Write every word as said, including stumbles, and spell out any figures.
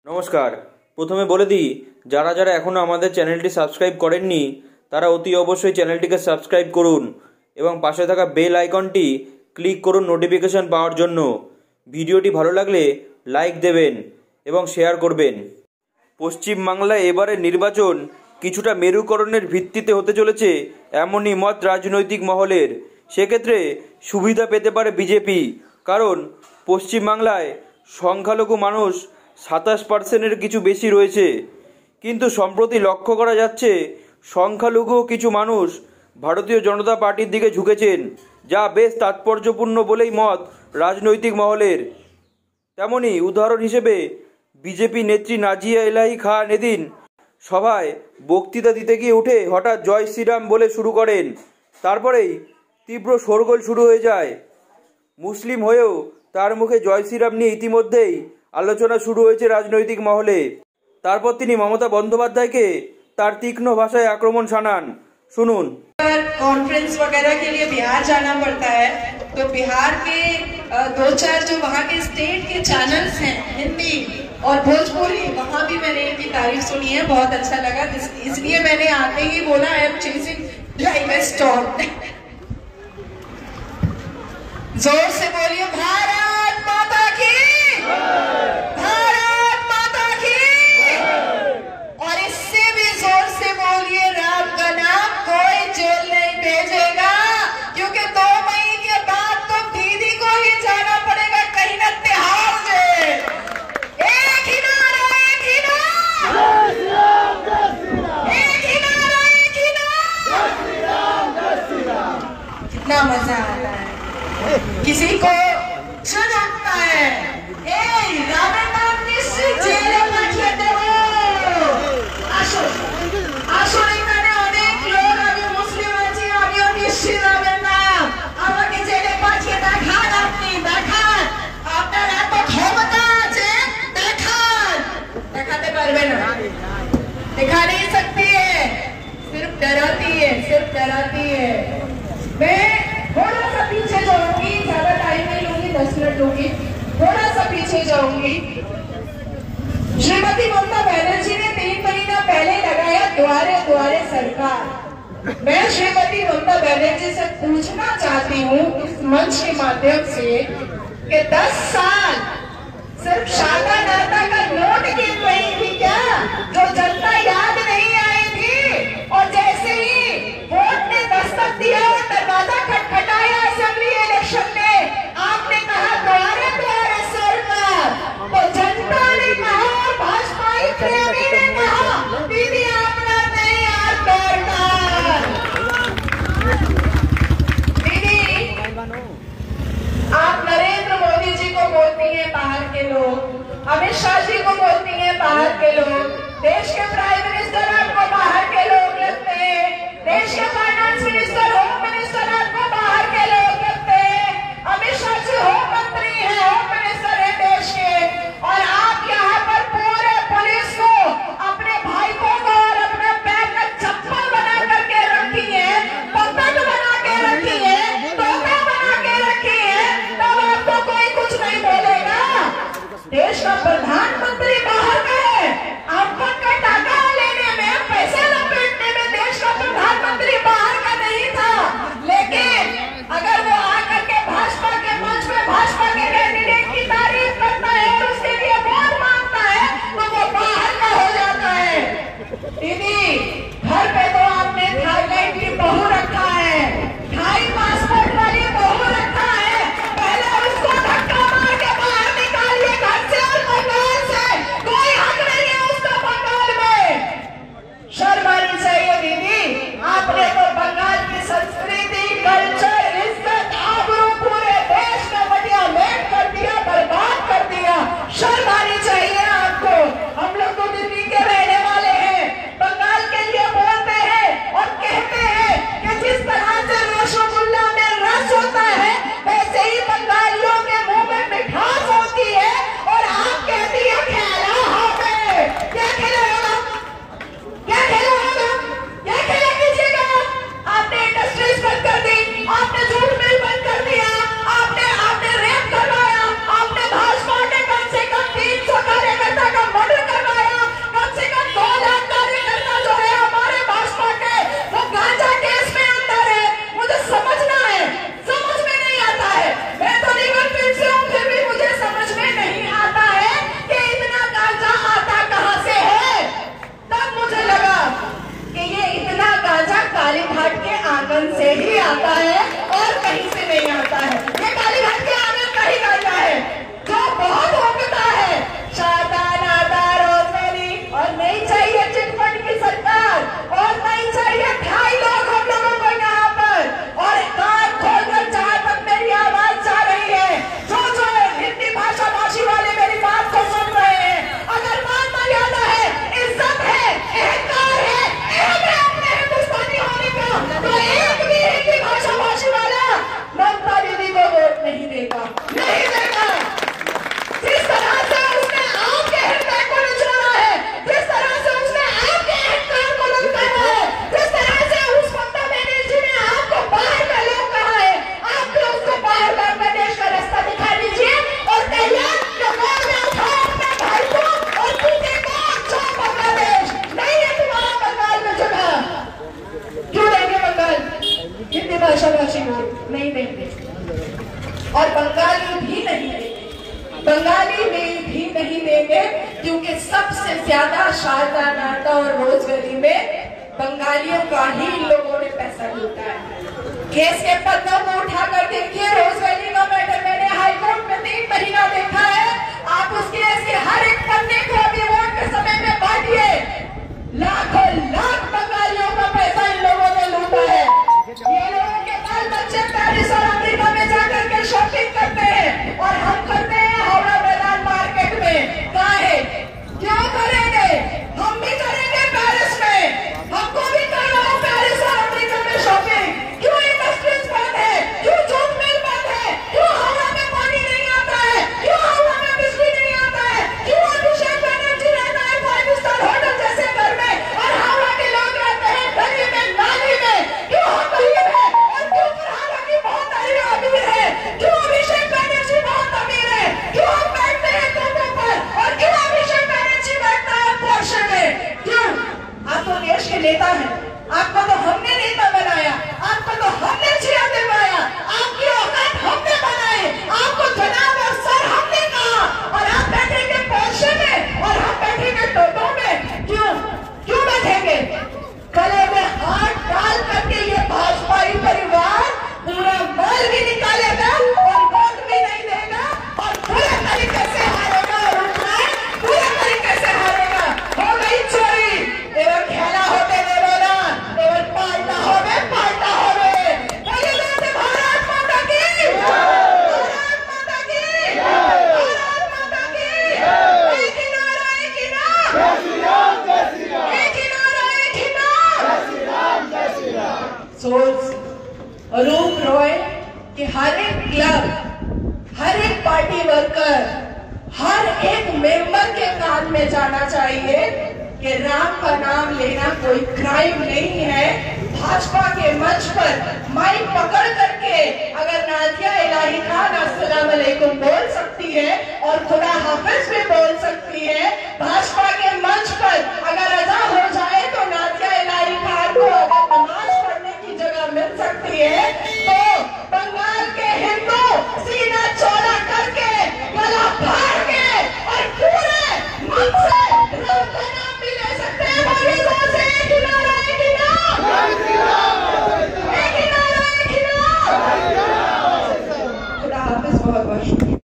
নমস্কার। প্রথমে বলে দিই, যারা যারা এখনও আমাদের চ্যানেলটি সাবস্ক্রাইব করেননি তারা অতি অবশ্যই চ্যানেলটিকে সাবস্ক্রাইব করুন এবং পাশে থাকা বেল আইকনটি ক্লিক করুন নোটিফিকেশন পাওয়ার জন্য। ভিডিওটি ভালো লাগলে লাইক দেবেন এবং শেয়ার করবেন। পশ্চিমবাংলায় এবারের নির্বাচন কিছুটা মেরুকরণের ভিত্তিতে হতে চলেছে এমনই মত রাজনৈতিক মহলের। সেক্ষেত্রে সুবিধা পেতে পারে বিজেপি, কারণ পশ্চিমবাংলায় সংখ্যালঘু মানুষ সাতাশ পার্সেন্টের কিছু বেশি রয়েছে। কিন্তু সম্প্রতি লক্ষ্য করা যাচ্ছে সংখ্যালঘু কিছু মানুষ ভারতীয় জনতা পার্টির দিকে ঝুঁকেছেন, যা বেশ তাৎপর্যপূর্ণ বলেই মত রাজনৈতিক মহলের। তেমনি উদাহরণ হিসেবে বিজেপি নেত্রী নাজিয়া এলাহি খান এদিন সভায় বক্তৃতা দিতে গিয়ে উঠে হঠাৎ জয় শ্রীরাম বলে শুরু করেন। তারপরেই তীব্র শোরগোল শুরু হয়ে যায়। মুসলিম হয়েও তার মুখে জয় শ্রীরাম নিয়ে ইতিমধ্যেই আলোচনা শুরু হয়েছে রাজনৈতিক মহলে। তারপর তিনি মমতা বন্দ্যোপাধ্যায়কে তার তীক্ষ্ণ ভাষায় আক্রমণ শানান। শুনুন। कॉन्फ्रेंस वगैरह के लिए बिहार जाना पड़ता है, तो बिहार के दो चार जो वहाँ के स्टेट के चैनल्स हैं हिंदी और भोजपुरी, वहाँ भी मैंने इनकी तारीफ सुनी है, बहुत अच्छा लगा। इसलिए मैंने आते ही बोला I am chasing like a storm. जोर से बोलिए भारत माता की, भारत माता की। और इससे भी जोर से बोलिए राम का नाम कोई जेल नहीं भेजेगा, क्योंकि दो मई के बाद तो दीदी को ही जाना पड़ेगा कहीं ना तिहाड़ जेल। एक ही नारा, एक ही नारा, एक ही नारा, एक ही नारा। कितना मजा आता है, किसी को सुन आता है। ए रावण नाम निश्चित जेल में खेते हो। आशो आशो এখানে অনেক লোক আমি মুসলিম আছি, আমিও নিশ্চিত রামের নাম আমাকে জেলে পাঠিয়ে দেখান, আপনি দেখান আপনার এত ক্ষমতা আছে, দেখান। দেখাতে পারবে না, दिखा नहीं सकती है, सिर्फ डराती है, सिर्फ डराती है। मैं थोड़ा सा पीछे जाऊंगी, ज्यादा टाइम नहीं लूंगी, दस मिनट लूंगी, थोड़ा सा पीछे जाऊंगी। श्रीमती ममता बनर्जी ने तीन महीना पहले लगाया द्वारे द्वारे सरकार। मैं श्रीमती ममता बनर्जी से पूछना चाहती हूँ इस मंच के माध्यम से कि दस साल सिर्फ शाखा नाता का नोट गिन रही थी क्या, जो जनता याद नहीं आई थी? और जैसे ही वोट ने दस्तक दिया और दरवाजा खटखटाया असेंबली इलेक्शन में, आपने कहा द्वारे द्वारे सरकार, तो जनता ने कहा, भाजपा प्रेमी ने कहा दीदी आपका नहीं याद करना। दीदी आप नरेंद्र मोदी जी को बोलती हैं बाहर के लोग, अमित शाह जी को बोलती हैं बाहर के लोग, देश के प्राइम मिनिस्टर आपको बाहर के लोग लगते हैं, देश के फाइनेंस मिनिस्टर, होम मिनिस्टर आपको बाहर के लोग लगते हैं, अमित शाह जी होम मंत्री हैं, होम मिनिस्टर है देश के, और आप यहाँ पर पूरे पुलिस को अपने भाइयों को और अपने पैर में चप्पल बना करके रखी है, पतंग बना के रखी है, तोता बना के रखी है, तब आपको कोई कुछ नहीं बोलेगा। देश का प्रधानमंत्री बाहर का है, आपको का टाका लेने में, पैसे लपेटने में देश का प्रधानमंत्री बाहर का नहीं था। लेकिन अगर वो आकर के भाजपा के मंच में क्योंकि सबसे ज्यादा शारदा नाटा और रोजवेली में बंगालियों का ही लोगों ने पैसा लूटा है। केस के पन्नों को उठाकर देखिए, रोजवेली का मैटर मैंने हाईकोर्ट में तीन महीना देखा है। आप उस केस के हर एक पन्ने को अभी वोट के समय में बांटिए। लाखों लाख बंगालियों का पैसा इन लोगों ने लूटा है। ये लोगों के बाल बच्चे पेरिस और अमेरिका में जाकर के शॉपिंग करते हैं और हम करते हैं हावड़ा मैदान मार्केट में। कहा है क्यों करेंगे? हम भी करेंगे पेरिस में, हमको भी करना है पेरिस और अमेरिका में शॉपिंग। क्यों इंडस्ट्रीज बंद है? क्यों जूट मिल बंद है? क्यों हावड़ा में पानी नहीं आता है? क्यों हावड़ा में बिजली नहीं आता है? क्यों अभिषेक बनर्जी रहता है फाइव स्टार होटल जैसे घर में और हावड़ा के लोग रहते हैं गली में, नाली में? क्यों हम गरीब है और क्यों फरहाना की बहुत अमीर है? क्यों अभिषेक बनर्जी बहुत अमीर है? क्यों हम बैठते हैं कोटों पर और क्यों अभिषेक बनर्जी बैठता है पोर्शे में? क्यों? आप तो देश के नेता हैं, आपको तो हमने नेता बनाया, आपको तो हमने चेयर दिलवाया, आपकी औकात हमने बनाई, आपको जनाब और सर हमने कहा और आप बैठेंगे पोर्शे में और हम बैठेंगे टोटो में। क्यों क्यों बैठेंगे? गले में हाथ डाल करके ये भाजपाई परिवार पूरा माल भी निकालेगा और वोट भी नहीं देगा और पूरे तरीके से हारेगा और उठना पूरे तरीके से हारेगा। हो गई चोरी, एवं खेला होते देवो ना, एवं पाल्टा होवे पाल्टा होवे। बोलिए जैसे भारत माता की, भारत माता की, भारत माता की। एक ही नारा, एक ही नारा, एक ही नारा, एक ही नारा। सोच रूप रोए कि हर एक क्लब, हर एक पार्टी वर्कर, हर एक मेंबर के कान में जाना चाहिए कि राम का नाम लेना कोई क्राइम नहीं है। भाजपा के मंच पर माइक पकड़ करके अगर नाजिया इलाही खान अस्सलाम वालेकुम बोल सकती है और खुदा हाफिज भी बोल सकती है,